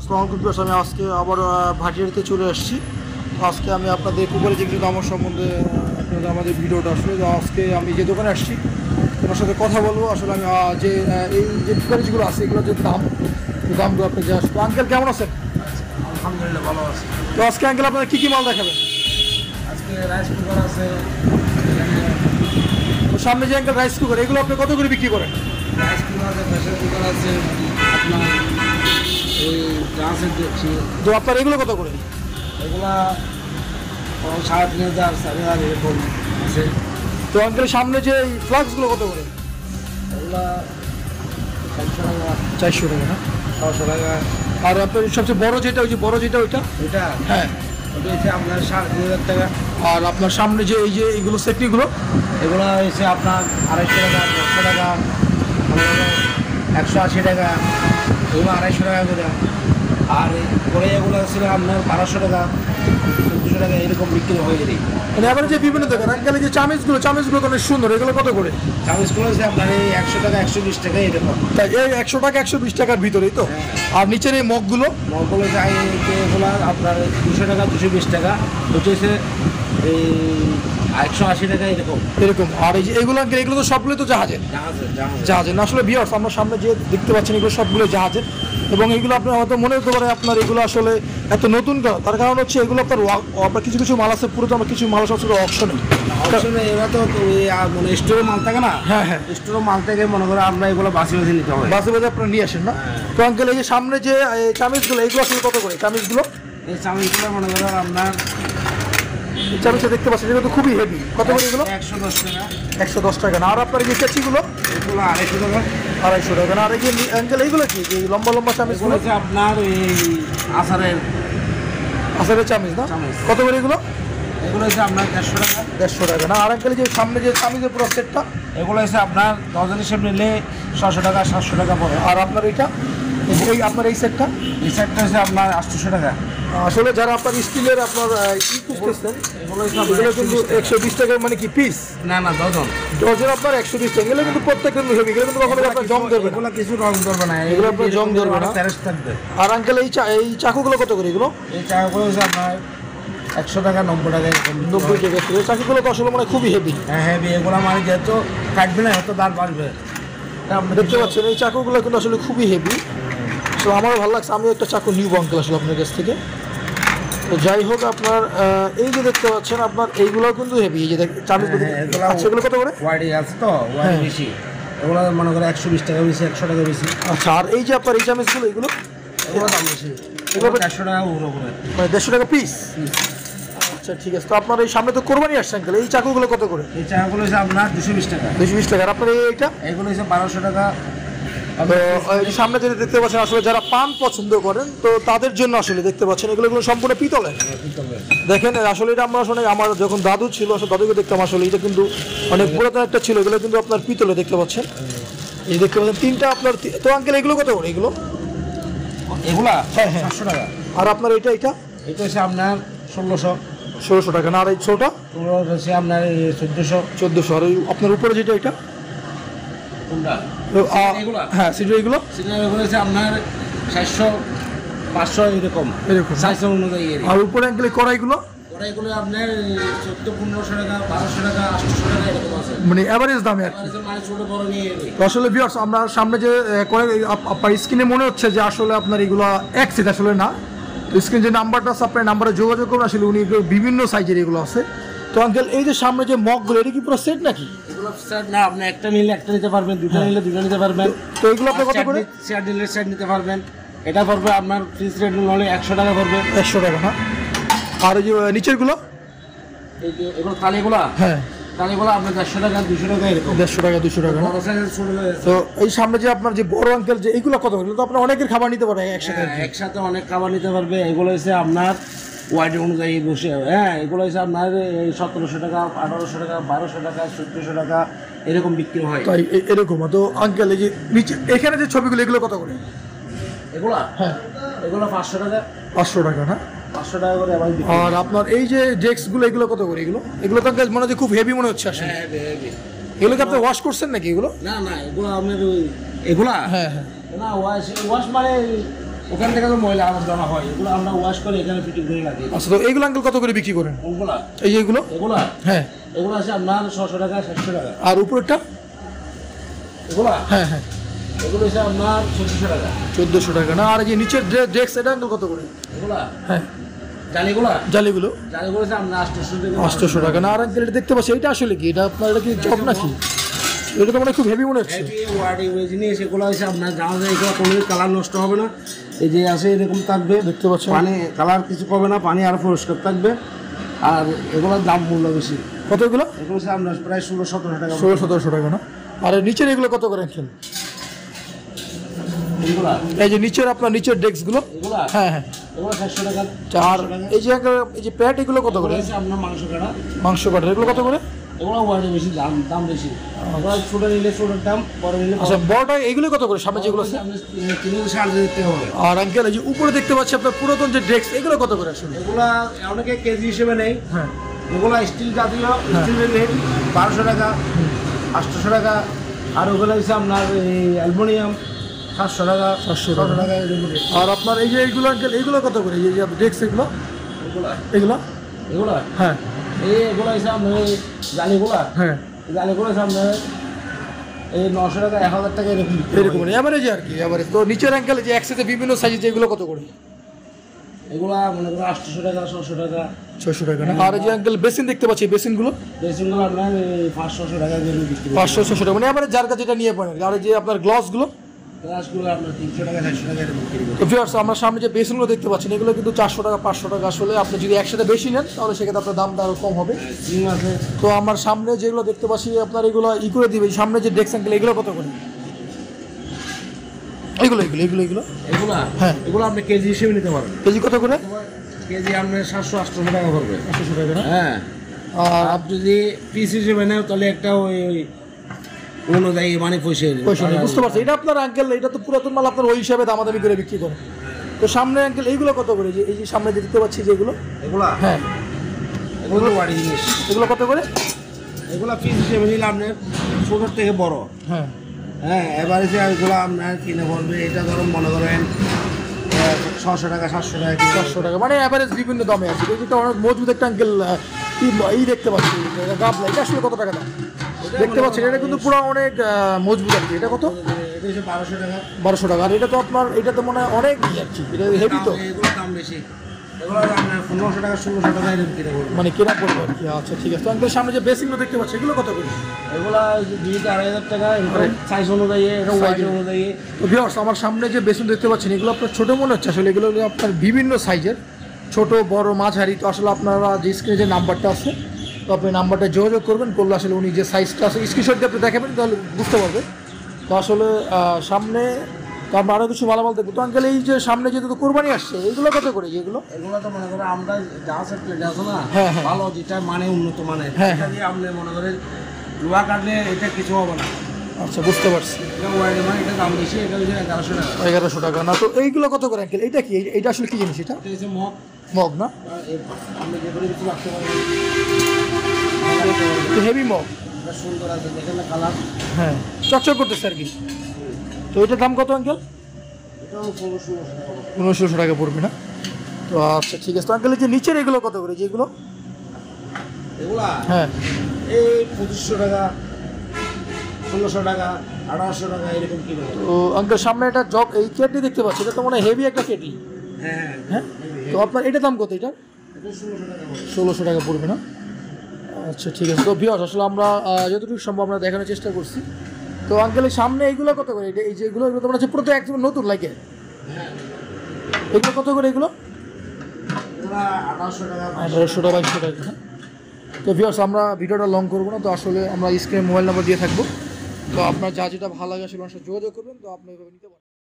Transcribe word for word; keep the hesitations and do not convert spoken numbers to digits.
আসসালামু আলাইকুম ভিউয়ার্স, আমি আজকে আবার ভাটিয়ারিতে চলে আসছি। আজকে আমি আপনাদের কুপারে যে কিছু দামের সম্বন্ধে আপনাদের আমাদের ভিডিওটা আসলে আজকে আমি যে দোকানে আসছি তোমার সাথে কথা বলবো। আসলে আমি যে এই যে কুপারিজগুলো আছে এগুলোর যে দাম দামগুলো আপনি যে আসবো। আঙ্কেল কেমন আছেন? আলহামদুলিল্লাহ ভালো আছে। তো আজকে আঙ্কেল আপনারা কী কী মাল দেখাবেন? আজকে রাইস কুকার আছে, তো সামনে যে আঙ্কেল রাইস কুকার এগুলো আপনি কত করে বিক্রি করেন? রাইস কুকার আছে, প্রেসার কুকার আছে, আপনার এই গ্লাসের দেখছি তো আপনার এগুলো কত করে? এগুলা সাড়ে তিন হাজার চার হাজার এরকম আছে। তো আঙ্কেল সামনে যে এই ফ্লাক্সগুলো কত করে? এগুলা চারশো টাকা, চারশো টাকা না? ছশো টাকা। আর আপনার সবচেয়ে বড় যেটা ওই যে বড় যেটা ওইটা এটা হ্যাঁ ওটা হচ্ছে আপনার সাড়ে তিন হাজার টাকা। আর আপনার সামনে যে এই যে এইগুলো সেটনিগুলো এগুলো হচ্ছে আপনার আড়াইশো টাকা, দেড়শো টাকা, একশো আশি টাকা, এগুলো আড়াইশো টাকা করে। আর পরে এগুলো ছিল আপনার বারোশো টাকা, চোদ্দোশো টাকা এরকম বিক্রি হয়ে যায়। মানে আবার যে বিভিন্ন দোকান আঙ্কেল যে চামিচগুলো চামিচগুলো তো অনেক সুন্দর, এগুলো কত করে? চামিচগুলো হচ্ছে আপনার এই একশো টাকা, একশো বিশ টাকা এরকম। তাই এই একশো টাকা একশো বিশ টাকার ভিতরেই তো। আর নিচের এই মগগুলো মগগুলো যায় এগুলো আপনার দুশো টাকা, দুশো বিশ টাকা, ওটা হচ্ছে এই একশো আশি টাকা এরকম এরকম। আর এই যে এগুলো আঙ্কেল এগুলো তো সবগুলো তো জাহাজের জাহাজের জাহাজ জাহাজের না? আসলে ভিউয়ার্স আমরা সামনে যে দেখতে পাচ্ছেন এগুলো সবগুলো জাহাজের, এবং এগুলো আপনার হয়তো মনে হতে পারে আপনার এগুলো আসলে এত নতুন কেন, তার কারণ হচ্ছে এগুলো আপনার আপনার কিছু কিছু মাল আছে পুরো তো আমার কিছু মাল আছে অপশনে। অপশনে এবার তো ওই মানে স্টোরে মাল থাকে না, হ্যাঁ হ্যাঁ স্টোরে মাল থেকে মনে করে আমরা এগুলো বাসি বাসি নিতে হবে। বাসে বাসে আপনারা নিয়ে আসেন না? তো আঙ্কেল এই যে সামনে যে চামিচগুলো এগুলো আসলে কত করে চামিচগুলো? এই চামিচগুলো মনে করেন আপনার এই চামিচটা দেখতে পাচ্ছেন এগুলো তো খুবই হেভি, কত করে এগুলো? একশো দশ টাকা। একশো দশ টাকা না? আর আপনার এই যে কেচিগুলো এগুলো আড়াইশো টাকা। আড়াইশো টাকা না? আর এই যে আঙ্কেল এইগুলো কি যে লম্বা লম্বা এগুলো চামিচগুলো? হচ্ছে আপনার এই আচারের আসারের চামিচ না? চামিচ। কত করে এগুলো? এগুলো হচ্ছে আপনার দেড়শো টাকা। দেড়শো টাকা না? আর আঙ্কেল যে সামনে যে চামিচের পুরো সেটটা এগুলো হচ্ছে আপনার ডজন হিসেবে নিলে ছশো টাকা, সাতশো টাকা পড়ে। আর আপনার এইটা এই আপনার এই সেটটা এই সাইডটা হচ্ছে আপনার আটশোশো টাকা। আসলে যারা আপনার স্টিলের আপনার ই খুঁজতেছেন এগুলো হচ্ছে এগুলো আপনার কিন্তু একশো বিশ টাকা মানে কি পিস? না না ডজন। ডজন আপনার একশো বিশ টাকা। এগুলো কিন্তু প্রত্যেক কিন্তু হেভি, এগুলো কিন্তু কখনো আপনার জং ধরবে না। এগুলো কিছু রং ধরবে না, এগুলো আপনার জং ধরবে না। তেরোশ থাকবে। আর আঙ্কেল এই চা- এই চাকুগুলো কত করে এগুলো? এই চাকাগুলো হচ্ছে আপনার একশো টাকা, নব্বই টাকা এরকম। নব্বই টাকা। এই চাকুগুলো তো আসলে মানে খুবই হেভি। হ্যাঁ হ্যাঁ, এগুলো মানে যেহেতু কাটবে না হয়তো দাঁড় বাড়বে। দেখতে পাচ্ছেন এই চাকুগুলো কিন্তু আসলে খুবই হেভি। তো আমারও ভালো লাগছে, আমিও একটা চাকু নিউ আঙ্কেল আসলে আপনার কাছ থেকে। তো যাই হোক আপনার এই যে দেখতে পাচ্ছেন আপনার এইগুলো কিন্তু হেভি। এই যে চামিচগুলো আচ্ছা এগুলো কত করে? ওয়াইডি আছে তো, ওয়াইডি বেশি। এগুলো মনে করে একশো বিশ টাকা বেশি, একশো টাকা বেশি। আচ্ছা আর এই যে আপনার এই চামিচগুলো এগুলো এগুলো দাম বেশি, এগুলো দেড়শো টাকা উড়ো করে, মানে দেড়শো টাকা পিস। আচ্ছা ঠিক আছে। তো আপনার এই সামনে তো কোরবানি আসছে আঙ্কেল, এই চাকুগুলো কত করে? এই চাকাগুলো হচ্ছে আপনার দুশো বিশ টাকা। দুশো বিশ টাকা। আর আপনার এইটা এগুলো হচ্ছে বারোশো টাকা। তো এই যে সামনে যেটা দেখতে পাচ্ছেন আসলে যারা পান পছন্দ করেন তো তাদের জন্য আসলে দেখতে পাচ্ছেন এগুলো এগুলো সম্পূর্ণ পিতলের। দেখেন আসলে এটা আমরা আসলে আমার যখন দাদু ছিল আসলে দাদুকে দেখতাম আসলে এটা কিন্তু অনেক পুরাতন একটা ছিল। এগুলো কিন্তু আপনার পিতলে দেখতে পাচ্ছেন, এই দেখতে পাচ্ছেন তিনটা আপনার। তো আঙ্কেল এগুলো কত করে এগুলো? এগুলা হ্যাঁ হ্যাঁ। সাতশো টাকা। আর আপনার এটা এটা এটা হচ্ছে আপনার ষোলোশো ষোলোশো টাকা না? আর এই ছোটা ষোলো হচ্ছে আপনার চোদ্দোশো চোদ্দোশো। আর ওই আপনার উপরে যেটা এটা কোনটা? এগুলা? হ্যাঁ সেটা এগুলো সিগনাল এগুলো হচ্ছে আপনার চারশো, পাঁচশো এরকম এরকম। সাইজের অনুযায়ী। আর উপরে আঙ্কেল কড়াইগুলো ওরা এগুলো আপনার চোদ্দো, পনেরোশো টাকা, বারোশো টাকা, আটশোশো টাকা এরকম আছে, মানে অ্যাভারেজ দামে আর কি। মানে ছোটো বড় নিয়ে যাবে। তো আসলে ভিউয়ার্স আমরা সামনে যে করে আপনার স্ক্রিনে মনে হচ্ছে যে আসলে আপনার এগুলো এক সেট, আসলে না। তো স্ক্রিন যে নাম্বারটা আছে আপনার নাম্বারে যোগাযোগ করুন, আসলে উনি বিভিন্ন সাইজের এগুলো আছে। তো আঙ্কেল এই যে সামনে যে মগগুলো এটা কি পুরো সেট নাকি? এগুলো সেট না, আপনি একটা নিলে একটা নিতে পারবেন, দুটো নিলে দুটো নিতে পারবেন। তো এগুলো আপনি কত করে? সেট নিলে সেট নিতে পারবেন। এটা পড়বে আপনার ফ্রিজ রেট নিলে একশো টাকা পড়বে। একশো টাকা না? আর ওই যে নিচেরগুলো এই যে এগুলো তালিগুলো, হ্যাঁ তালিগুলো আপনার দেড়শো টাকা, দুশো টাকা এরকম। দেড়শো টাকা দুশো টাকা না? বড় সাইজের ছোট সাইজের। তো এই সামনে যে আপনার যে বড় আঙ্কেল যে এইগুলো কত করে? তো আপনার অনেকের খাবার নিতে পারে একসাথে। হ্যাঁ, একসাথে অনেক খাবার নিতে পারবে। এগুলো হচ্ছে আপনার ওয়াইড অনুযায়ী বসে, হ্যাঁ এগুলো হচ্ছে আপনার এই সতেরোশো টাকা, আঠারোশো টাকা, বারোশো টাকা, চোদ্দোশো টাকা এরকম বিক্রি হয়। তাই এ- এরকম। তো আঙ্কেল এই যে নিচে এখানে যে ছবিগুলো এগুলো কত করে? এগুলা হ্যাঁ এগুলো পাঁচশো টাকা, পাঁচশো টাকা না? পাঁচশো টাকা করে আবার বিক্রি। আর আপনার এই যে ডেস্কগুলো এগুলো কত করে? এগুলো এগুলো তো আঙ্কেল মনে হচ্ছে খুব হেভি মনে হচ্ছে আসলে। হ্যাঁ হেভি, হেভি। এগুলো কি আপনি ওয়াশ করছেন নাকি এগুলো? না না, এগুলো আপনার ওই এগুলা হ্যাঁ হ্যাঁ। না ওয়াশ, ওয়াশ মানে ওখান থেকে তো ময়লা আবর্জনা হয়, এগুলো আমরা ওয়াশ করে এখানে ফিটিং করে লাগিয়ে দিই। আচ্ছা, তো এইগুলো আঙ্কেল কত করে বিক্রি করেন? কোনগুলা? এই যে এগুলো? এগুলা হ্যাঁ। এগুলো আছে আপনার ছশো টাকা, সাতশো টাকা। আর উপরেরটা? এগুলা? হ্যাঁ হ্যাঁ, এগুলো আছে আপনার চোদ্দোশো টাকা। চোদ্দোশো টাকা না? আর এই যে নিচের ডেস্ক এটা আঙ্কেল কত করে? এগুলা? হ্যাঁ, জালিগুলা? জালিগুলো জালিগুলো আছে আপনার আটশোশো টাকা। আটশোশো টাকা না? আর আঙ্কেল এটা দেখতে পাচ্ছি, এটা আসলে কি? এটা আপনার এটা কি জব নাকি? এটা তো মানে খুব হেভি মনে হচ্ছে। হেভি ওয়ার্ডিং ওই জিনিস, এগুলো আছে আপনার জানা যায়, এগুলো কোনো কালার নষ্ট হবে না। এই যে আছে এরকম থাকবে, দেখতে পাচ্ছেন পানি কালার কিছু কমে না, পানি আরো পরিষ্কার থাকবে। আর এগুলোর দাম মূল্য বেশি। কত এগুলো? এগুলো আছে আপনার প্রায় ষোলো সতেরোশো টাকা। ষোলো সতেরোশো টাকা না? আর এর নিচের এগুলো কত করে আঙ্কেল? এগুলা? এই যে নিচের আপনার নিচের ডেস্কগুলো? এগুলা? হ্যাঁ হ্যাঁ। এগুলো চারশো টাকা। আর এই যে আঙ্কেল এই যে প্যাট এগুলো কত করে? এগুলো আছে আপনার মাংস কাটা। মাংস কাটার এগুলো কত করে? এগুলো ওয়ার্ডে বেশি দাম, দাম বেশি। এগুলো ছোটো নিলে ছোটোর দাম, বড় নিলে বড়। আচ্ছা, বড়টা এগুলো কত করে? সামনে যেগুলো আছে? কিনে সাড়ে দিতে হবে। আর আঙ্কেল এই যে উপরে দেখতে পাচ্ছি আপনার পুরাতন যে ডেস্ক, এগুলো কত করে আসলে? এগুলা অনেকে কেজি হিসেবে নেই। হ্যাঁ। এগুলো স্টিল জাতীয়, স্টিলের রেট বারোশো টাকা, আটশোশো টাকা। আর ওগুলো হচ্ছে আপনার এই অ্যালুমিনিয়াম সাতশো টাকা, সাতশো ছশো টাকা এরকম রেট। আর আপনার এই যে এইগুলো আঙ্কেল এইগুলো কত করে? এই যে ডেস্ক এগুলো এগুলা? এগুলো এগুলা? হ্যাঁ এই এগুলো হচ্ছে আপনার এই জালিগুলা। হ্যাঁ, জালিগুলো হচ্ছে আপনার এই নশো টাকা, এক হাজার টাকা এরকম। এরকম এভারেজে আর কি, এভারেজ। তো নিচের আঙ্কেল যে একসাথে বিভিন্ন সাইজ যেগুলো কত করে? এগুলা মনে করো আটশোশো টাকা, ছশো টাকা, ছয়শো টাকা না? আর এই যে আঙ্কেল বেসিন দেখতে পাচ্ছি, বেসিনগুলো ড্রেসিংগুলো আপনার এই পাঁচশোশো টাকা দিয়ে বিক্রি করি। পাঁচশো ছশো টাকা মানে এবারে যার কাছে যেটা নিয়ে পড়েন। আর এই যে আপনার গ্লাসগুলো? গ্লাসগুলো আপনার তিনশো টাকা, চারশো টাকা এরকম বিক্রি করি। তো ভিউয়ার্স, আমরা সামনে যে বেসিনগুলো দেখতে পাচ্ছেন এগুলো কিন্তু চারশো টাকা পাঁচশো টাকা। আসলে আপনি যদি একসাথে বেশি নেন তাহলে সেক্ষেত্রে আপনার দামটা আরও কম হবে। সিং আছে। তো আমার সামনে যেগুলো দেখতে পাচ্ছি আপনার এগুলো ই করে দিবে, সামনে যে ডেস্ক আঙ্কেল এগুলো কত করে? এগুলো এগুলো এগুলো এগুলো এগুলা? হ্যাঁ। এগুলো আপনি কেজি হিসেবে নিতে পারেন। কেজি কত করে? কেজি আপনার সাতশো আটশো টাকা পড়বে। পাঁচশো টাকা না? হ্যাঁ। আর আর আপনি যদি পিস হিসেবে নেও তাহলে একটা ওই ওই অনুযায়ী মানে পয়সা পয়সা নেই, বুঝতে পারছি। এটা আপনার আঙ্কেল এটা তো পুরাতন মাল, আপনার ওই হিসাবে দামাদামি করে বিক্রি করে। তো সামনে আঙ্কেল এইগুলো কত করে? যে এই যে সামনে যে দেখতে পাচ্ছি যেগুলো? এগুলা? হ্যাঁ, এগুলো ওয়ার্ড জিনিস। এগুলো কত করে? এগুলা পিস হিসেবে নিলে আপনার ছোটোর থেকে বড়। হ্যাঁ হ্যাঁ, এবারে যে এগুলো আপনার কিনে পড়বে, এটা ধরুন মনে করেন ছশো টাকা, সাতশো টাকা, চারশো টাকা মানে অ্যাভারেজ বিভিন্ন দামে আছে। এই যেটা অনেক মজবুত একটা আঙ্কেল এই দেখতে পাচ্ছি গাবলা, এটা আসলে কত টাকা দাম দেখতে পাচ্ছেন? এটা কিন্তু পুরো অনেক মজবুত আর কি। এটা কত? এটা হচ্ছে বারোশো টাকা। বারোশো টাকা। আর এটা তো আপনার এটা তো মনে হয় অনেক ই আর কি, এটা হেভি তো, এগুলো দাম বেশি। এগুলো আপনার পনেরোশো টাকা, ষোলোশো টাকা এরকম কিনে পড়বে। মানে কেনা পড়বে আর কি। আচ্ছা ঠিক আছে। তো আঙ্কেল সামনে যে বেসিনগুলো দেখতে পাচ্ছি এগুলো কত করে? এগুলা দুইটা আড়াই হাজার টাকা সাইজ অনুযায়ী, এটা ওয়াইজ অনুযায়ী। তো ভিউয়ার্স, আমার সামনে যে বেসিন দেখতে পাচ্ছেন এগুলো আপনার ছোটো মনে হচ্ছে, আসলে এগুলো হলো আপনার বিভিন্ন সাইজের, ছোট বড় মাঝারি। তো আসলে আপনারা যে স্ক্রিনে যে নাম্বারটা আছে, তো আপনি নাম্বারটা যোগাযোগ করবেন, করলে আসলে উনি যে সাইজটা আছে স্ক্রিনশট দিয়ে আপনি দেখাবেন, তাহলে বুঝতে পারবে। তো আসলে আহ, সামনে তো আমরা আরও কিছু মালামাল দেখবো। তো আঙ্কেল এই যে সামনে যেহেতু তো কোরবানি আসছে, এইগুলো কত করে? যেগুলো এগুলো তো মনে করেন আমরা যা আছে প্লেট আছে না, হ্যাঁ, হ্যাঁ। ভালো যেটা মানে উন্নত মানের, হ্যাঁ, এটা দিয়ে আপনি মনে করেন লোহা কাটলে এটা কিছু হবে না। আচ্ছা, বুঝতে পারছি। এটা ওয়াইড মানে এটা দাম বেশি, এটা হচ্ছে এগারোশো টাকা। এগারোশো টাকা না? তো এইগুলো কত করে আঙ্কেল? এইটা কি? এই- এইটা আসলে কি জিনিস? এটা এটা হচ্ছে মগ। মগ না? আপনি যে করে কিছু রাখতে পারবেন। Heavy mug. এটা সুন্দর আছে, দেখেন না কালার। হ্যাঁ, চকচক করতেছে আর কি। তো এটার দাম কত আঙ্কেল? এটাও পনেরোশো টাকা। পনেরোশো টাকা পড়বে না? তো আচ্ছা ঠিক আছে। তো আঙ্কেল এই যে নিচের এগুলো কত করে? যেগুলো এগুলা হ্যাঁ, এই পঁচিশশো টাকা, ষোলোশো টাকা, আঠারোশো টাকা এরকম কিলো। তো আঙ্কেল সামনে একটা জব এই কেটলি দেখতে পাচ্ছি, এটা তো মনে হয় হেভি একটা কেটলি। হ্যাঁ হ্যাঁ, তো আপনার এটার দাম কত? এটা এটা ষোলোশো টাকা পড়বে। ষোলোশো টাকা পড়বে না? আচ্ছা ঠিক আছে। তো ভিউয়ার্স, আসলে আমরা আহ, যতটুকু সম্ভব আমরা দেখানোর চেষ্টা করছি। তো আঙ্কেলের সামনে এইগুলো কত করে? এটা এই যেগুলো এগুলো তো মনে হচ্ছে পুরো তো একদম নতুন লাগে। হ্যাঁ, এগুলো কত করে? এগুলো এগুলা আঠারোশো টাকা। আঠারোশো টাকা, বাইশশো টাকা। তো ভিউয়ার্স, আমরা ভিডিওটা লং করবো না। তো আসলে আমরা স্ক্রিনে মোবাইল নাম্বার দিয়ে থাকবো। তো আপনার যা যেটা ভালো লাগে আসলে আমার সাথে যোগাযোগ করবেন। তো আপনি এভাবে নিতে পারেন।